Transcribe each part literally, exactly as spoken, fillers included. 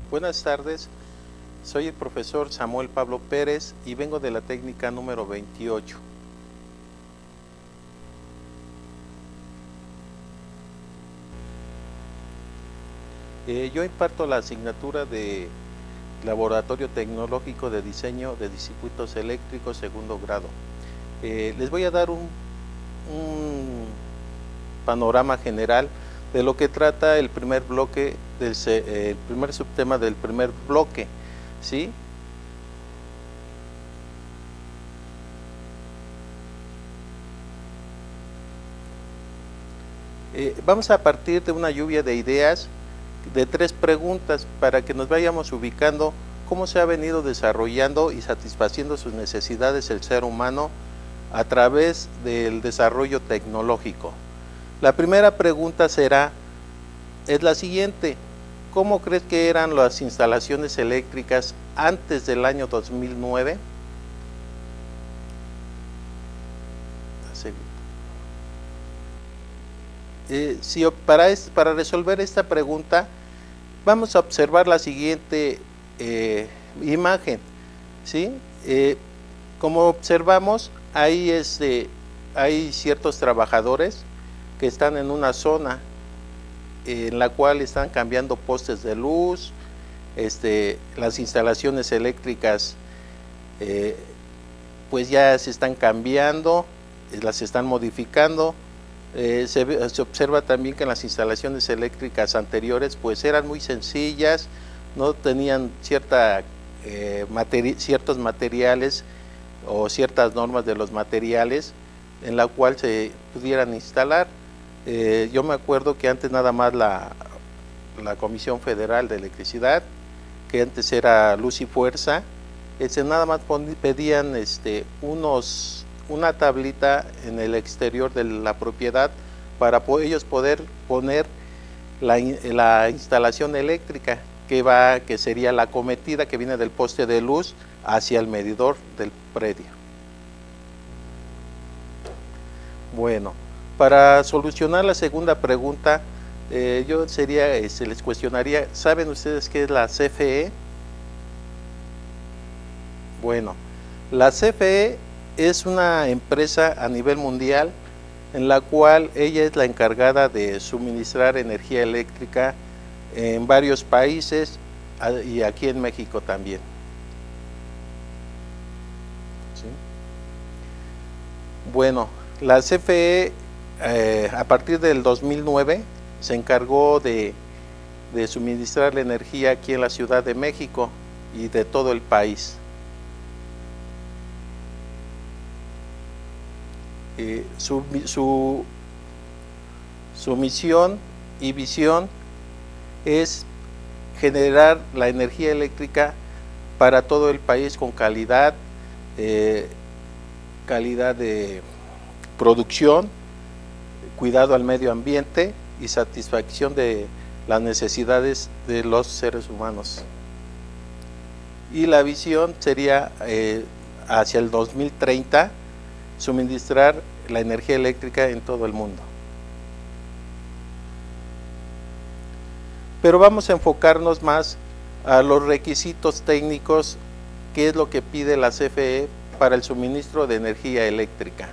Buenas tardes, soy el profesor Samuel Pablo Pérez y vengo de la técnica número veintiocho. Eh, yo imparto la asignatura de Laboratorio Tecnológico de Diseño de Circuitos Eléctricos segundo grado. Eh, les voy a dar un, un panorama general de lo que trata el primer bloque, del, eh, el primer subtema del primer bloque, ¿sí? Eh, vamos a partir de una lluvia de ideas, de tres preguntas, para que nos vayamos ubicando cómo se ha venido desarrollando y satisfaciendo sus necesidades el ser humano a través del desarrollo tecnológico. La primera pregunta será, es la siguiente: ¿cómo crees que eran las instalaciones eléctricas antes del año dos mil nueve? Eh, si para, es, para resolver esta pregunta vamos a observar la siguiente eh, imagen, ¿sí? Eh, como observamos, ahí este, hay ciertos trabajadores que están en una zona en la cual están cambiando postes de luz, este, las instalaciones eléctricas eh, pues ya se están cambiando, las están modificando. Eh, se, se observa también que en las instalaciones eléctricas anteriores pues eran muy sencillas, no tenían cierta, eh, materi ciertos materiales o ciertas normas de los materiales en la cual se pudieran instalar. Eh, yo me acuerdo que antes nada más la, la Comisión Federal de Electricidad, que antes era Luz y Fuerza, este, nada más pedían este, unos una tablita en el exterior de la propiedad para ellos poder poner la, la instalación eléctrica que va, que sería la cometida que viene del poste de luz hacia el medidor del predio. Bueno, para solucionar la segunda pregunta, eh, yo sería, eh, se les cuestionaría, ¿saben ustedes qué es la C F E? Bueno, la C F E es una empresa a nivel mundial en la cual ella es la encargada de suministrar energía eléctrica en varios países y aquí en México también. ¿Sí? Bueno, la C F E eh, a partir del dos mil nueve se encargó de, de suministrar la energía aquí en la Ciudad de México y de todo el país. Eh, su, su, su misión y visión es generar la energía eléctrica para todo el país con calidad, eh, calidad de producción, cuidado al medio ambiente y satisfacción de las necesidades de los seres humanos. Y la visión sería eh, hacia el dos mil treinta suministrar la energía eléctrica en todo el mundo. Pero vamos a enfocarnos más a los requisitos técnicos, que es lo que pide la C F E para el suministro de energía eléctrica.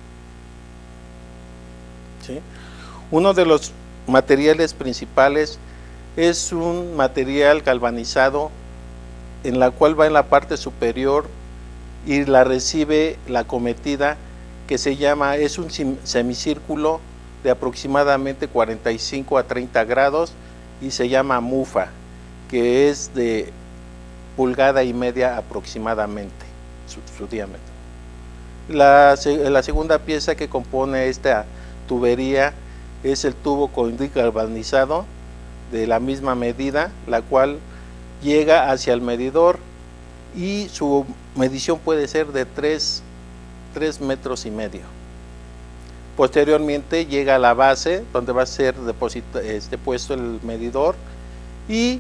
¿Sí? Uno de los materiales principales es un material galvanizado en la cual va en la parte superior y la recibe la cometida, que se llama, es un semicírculo de aproximadamente cuarenta y cinco a treinta grados y se llama mufa, que es de pulgada y media aproximadamente su, su diámetro. La, la segunda pieza que compone esta tubería es el tubo conductor galvanizado de la misma medida, la cual llega hacia el medidor y su medición puede ser de tres metros y medio. Posteriormente llega a la base donde va a ser este, puesto el medidor y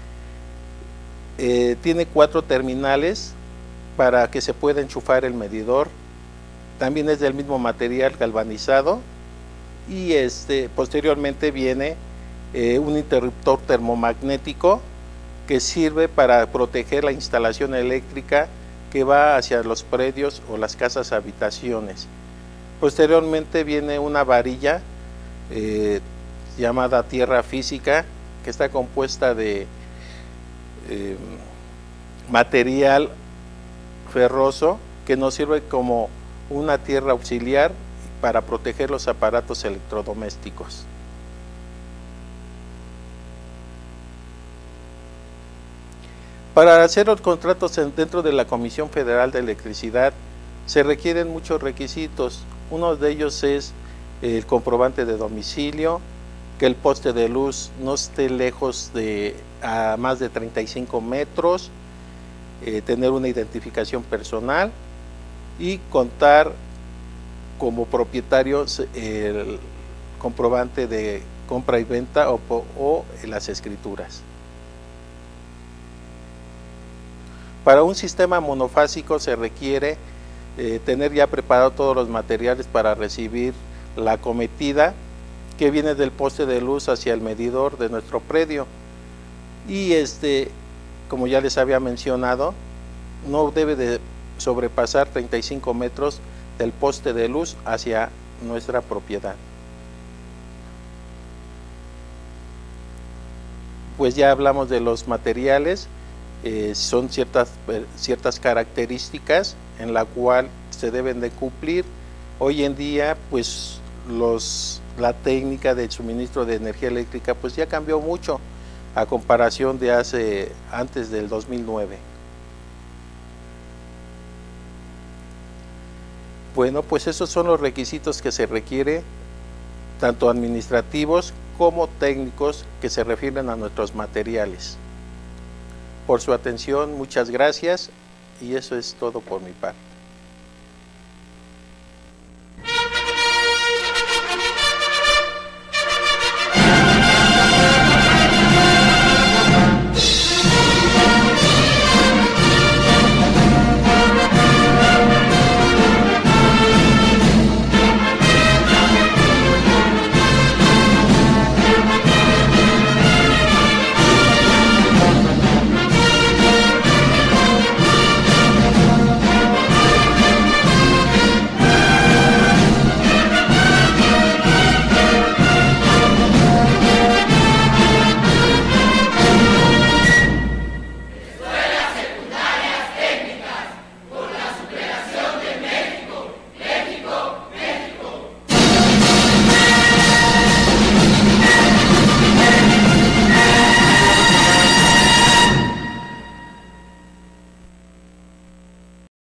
eh, tiene cuatro terminales para que se pueda enchufar el medidor. También es del mismo material galvanizado y este, posteriormente viene eh, un interruptor termomagnético que sirve para proteger la instalación eléctrica que va hacia los predios o las casas habitaciones. Posteriormente viene una varilla eh, llamada tierra física, que está compuesta de eh, material ferroso que nos sirve como una tierra auxiliar para proteger los aparatos electrodomésticos. Para hacer los contratos dentro de la Comisión Federal de Electricidad se requieren muchos requisitos. Uno de ellos es el comprobante de domicilio, que el poste de luz no esté lejos de a más de treinta y cinco metros, eh, tener una identificación personal y contar como propietarios el comprobante de compra y venta o, o las escrituras. Para un sistema monofásico se requiere eh, tener ya preparado todos los materiales para recibir la acometida que viene del poste de luz hacia el medidor de nuestro predio. Y este, como ya les había mencionado, no debe de sobrepasar treinta y cinco metros del poste de luz hacia nuestra propiedad. Pues ya hablamos de los materiales. Eh, son ciertas, ciertas características en la cual se deben de cumplir. Hoy en día pues los, la técnica del suministro de energía eléctrica pues ya cambió mucho a comparación de hace antes del dos mil nueve. Bueno, pues esos son los requisitos que se requiere, tanto administrativos como técnicos, que se refieren a nuestros materiales. Por su atención, muchas gracias, y eso es todo por mi parte.